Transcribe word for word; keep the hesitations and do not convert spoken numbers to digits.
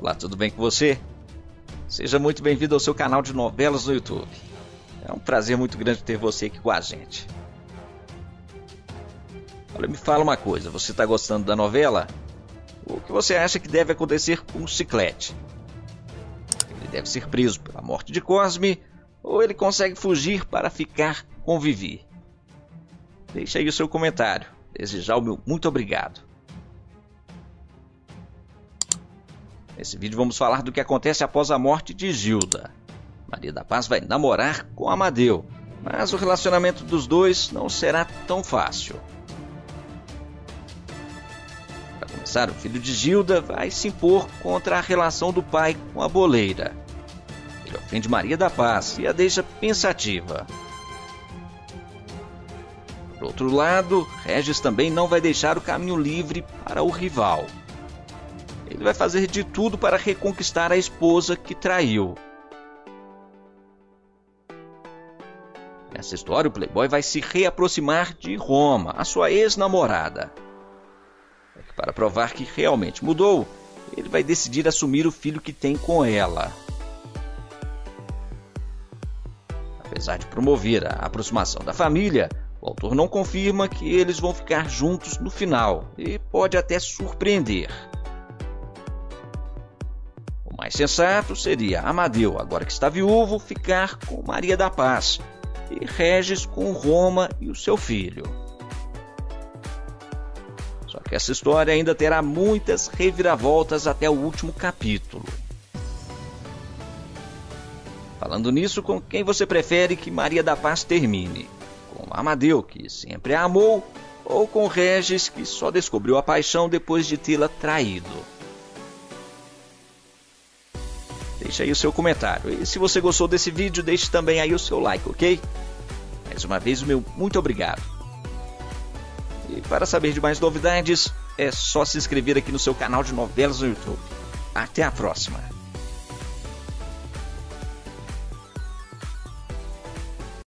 Olá, tudo bem com você? Seja muito bem-vindo ao seu canal de novelas no YouTube. É um prazer muito grande ter você aqui com a gente. Olha, me fala uma coisa, você está gostando da novela? O que você acha que deve acontecer com o Chiclete? Ele deve ser preso pela morte de Cosme ou ele consegue fugir para ficar com Vivi? Deixa aí o seu comentário. Desde já o meu muito obrigado. Nesse vídeo vamos falar do que acontece após a morte de Gilda. Maria da Paz vai namorar com Amadeu, mas o relacionamento dos dois não será tão fácil. Para começar, o filho de Gilda vai se impor contra a relação do pai com a boleira. Ele ofende Maria da Paz e a deixa pensativa. Por outro lado, Regis também não vai deixar o caminho livre para o rival. Ele vai fazer de tudo para reconquistar a esposa que traiu. Nessa história, o playboy vai se reaproximar de Roma, a sua ex-namorada. Para provar que realmente mudou, ele vai decidir assumir o filho que tem com ela. Apesar de promover a aproximação da família, o autor não confirma que eles vão ficar juntos no final e pode até surpreender. O mais sensato seria Amadeu, agora que está viúvo, ficar com Maria da Paz e Regis com Roma e o seu filho. Só que essa história ainda terá muitas reviravoltas até o último capítulo. Falando nisso, com quem você prefere que Maria da Paz termine? Com Amadeu, que sempre a amou, ou com Regis, que só descobriu a paixão depois de tê-la traído? Deixe aí o seu comentário. E se você gostou desse vídeo, deixe também aí o seu like, ok? Mais uma vez, o meu muito obrigado. E para saber de mais novidades, é só se inscrever aqui no seu canal de novelas no YouTube. Até a próxima!